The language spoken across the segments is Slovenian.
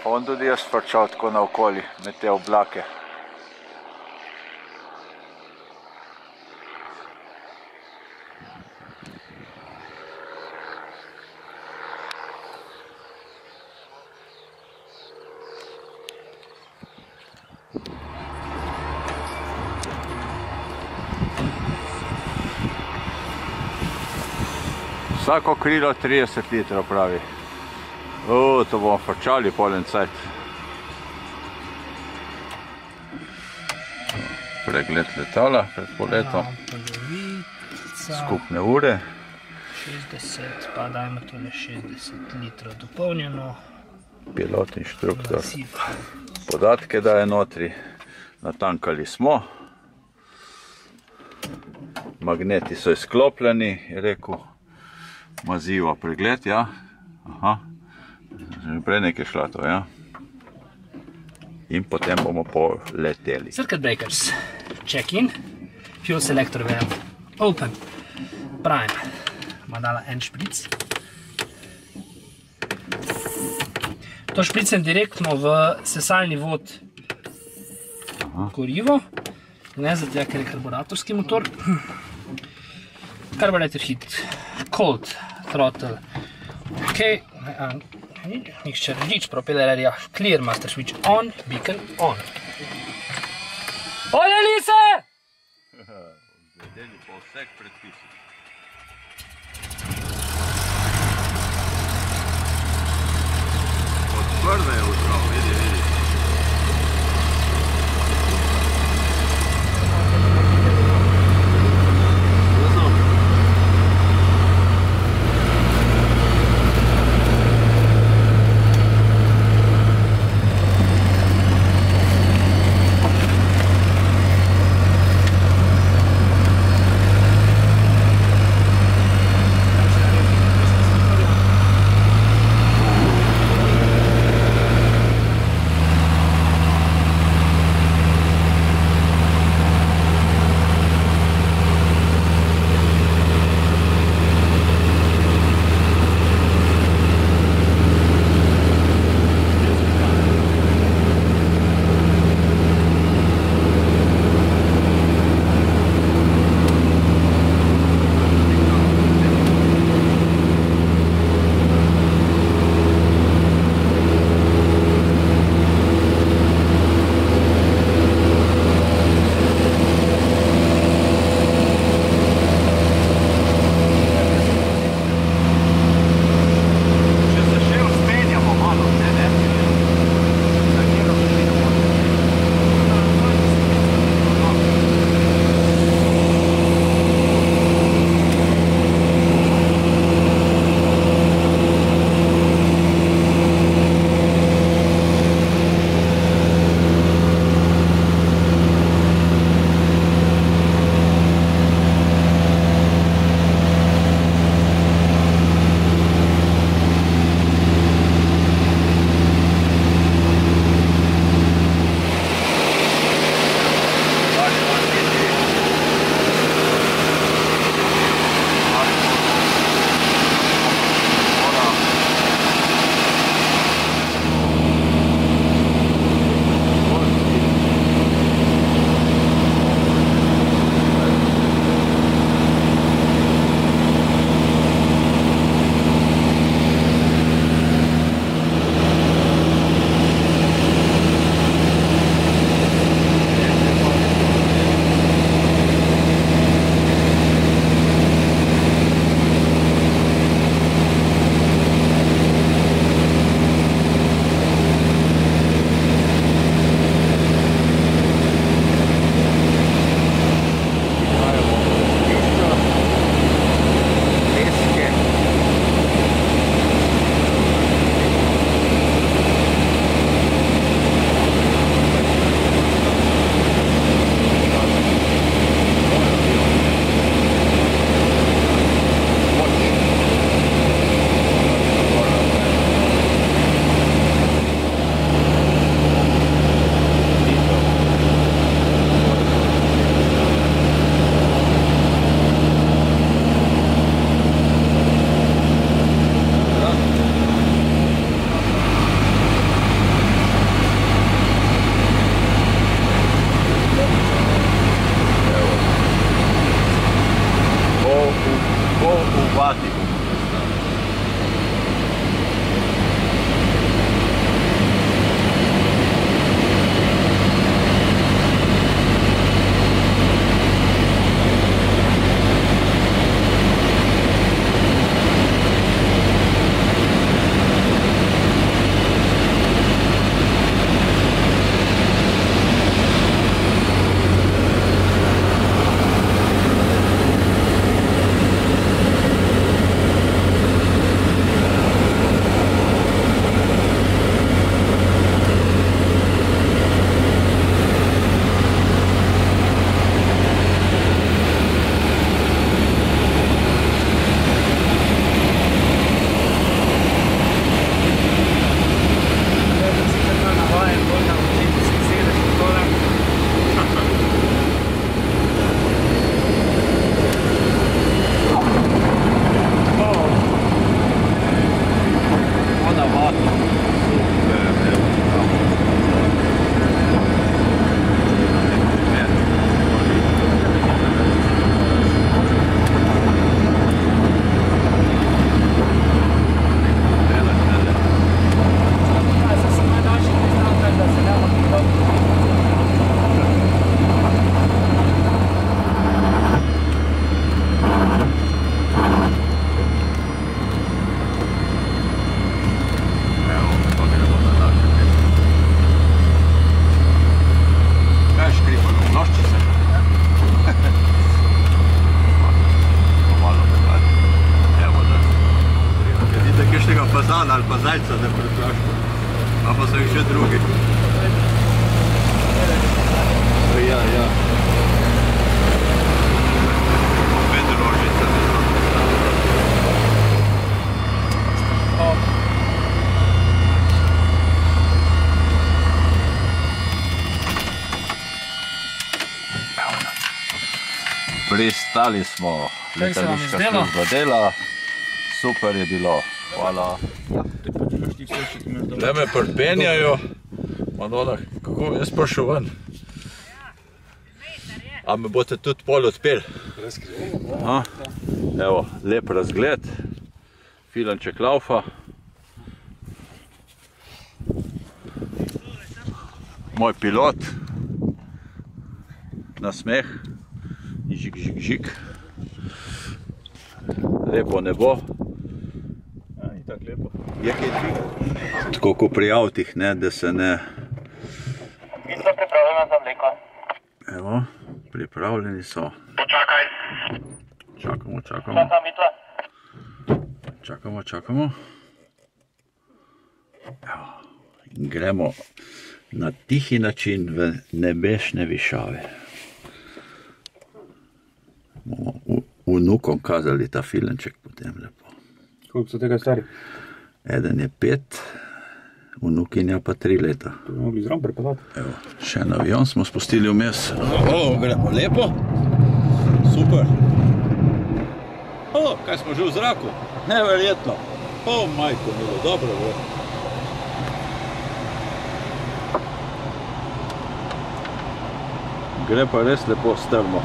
On tudi jaz frčal tako naokoli med te oblake. Vsako krilo 30 litrov pravi. To bomo frčali polen cajt. Pregled letala pred poletom. Skupne ure. 60, pa dajmo tole 60 litrov dopolnjeno. Pilot, inštruktor. Podatke daje notri. Natankali smo. Magneti so izklopljeni, je rekel. Maziva pregled, ja. Aha. Že prej nekaj šla to, ja. In potem bomo poleteli. Circuit breakers. Check in. Fuel selector valve. Open. Prime. Ma dala en špric. To špricem direktno v sesalni vod gorivo. Ne zato, ker je karburatorski motor. Carburetor heat. Cold. Throttle. Ok. Mixture rich propeller area. Clear master switch on. Beacon on. Poljeli se! Zgledeli po vseh predpisih. Od prve je vzral, vidi. zajca, da prepraško. A pa so jih še drugi. Ja. Spet rožica. Pristali smo, letališka služba dela, super je bilo, hvala. Le me prpenjajo, Manola, kako jaz prišel ven? A me boste tudi pol odpeli? Evo, lep razgled, filanček laufa. Moj pilot, nasmeh. Žik. Lepo nebo. Ja, ni tako lepo. Je kaj dvig? Tako kot pri avtih, ne, da se ne... Vitla pripravljena za mleko. Evo, pripravljeni so. Počakaj. Čakamo. Čakam, Vitla. Čakamo. Evo, in gremo na tihi način v nebešne višave. Bomo vnukom kazali ta filanček potem lepo. Koliko so tega stari? Eden je 5, vnukinja pa 3 leta. To bi mogli zraven prepeljati. Evo, še en avion smo spustili vmes. Gremo lepo. Super. Kaj smo že v zraku? Neverjetno. Majko milo, dobro bo. Gre pa res lepo strmo.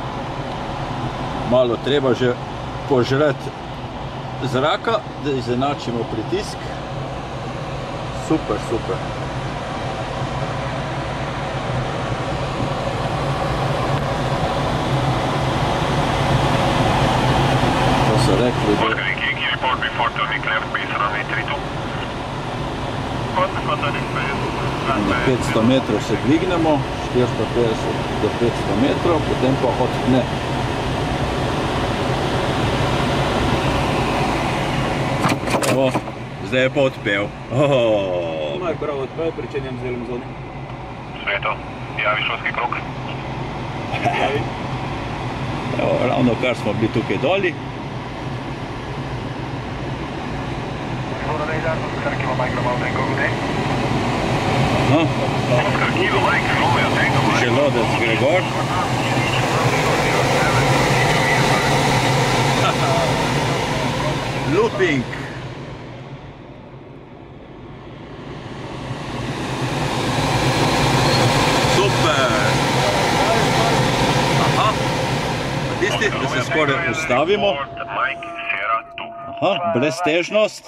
Malo treba že požreti zraka, da izenačimo pritisk. Super. To so rekli, da... Na 500 metrov se dvignemo, 450 do 500 metrov, potem pa odpne. Evo, zdaj je pa odpel. Maj prav odpel, pričenjam z delom zoni. Sveto, javi šolski krok. Evo, ravno kar smo bili tukaj doli. Želodec gre gor. Looping. Da se skoraj ustavimo. Breztežnost.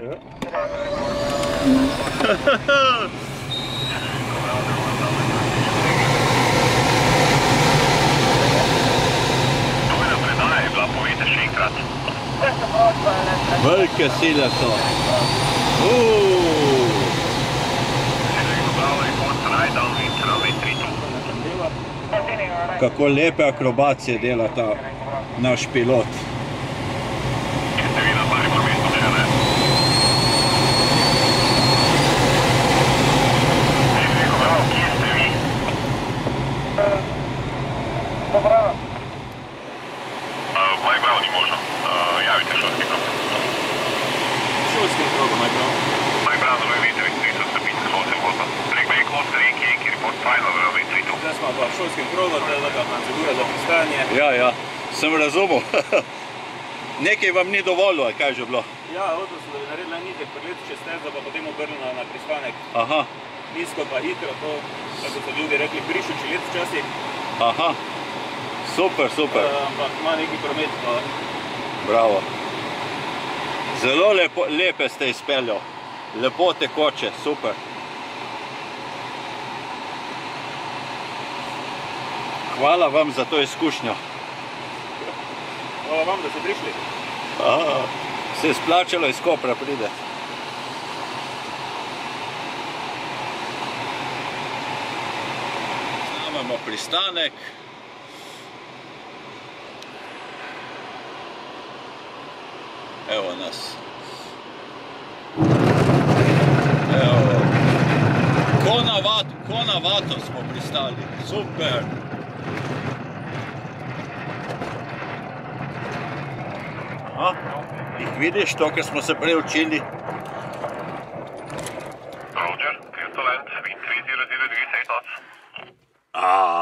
Velike sile so. Kako lepe akrobacije dela ta naš pilot. Maj Bravo ni možno. Javite šolski krok. Šolski krok, Maj Bravo. Maj Bravo, dove vidite, 30 stepin, 8 volta. Break Oscar, Yankee report final, runway 32. Zdaj smo pa v šolskem krogu, to je taka procedura za pristajanje. Ja, sem razumel. Nekaj vam ni dovolilo, kaj je že bilo? Ja, avto so naredila nitek pregled čez stezo, pa potem obrnila na pristanek. Aha. Nizko pa hitro, to, kako so ljudi rekli, brišuči let včasih. Aha. Super. Ampak ima neki promet pa... Bravo. Zelo lepe ste izpeljal. Lepo tekoče, super. Hvala vam za to izkušnjo. Hvala vam, da ste prišli. Se je splačalo iz Kopra pride. Imamo pristanek. Evo nas. na vato smo pristali. Super. Jih vidiš to, kar smo se prej učili? Roger, clear to land, wind 3002, 8 knots.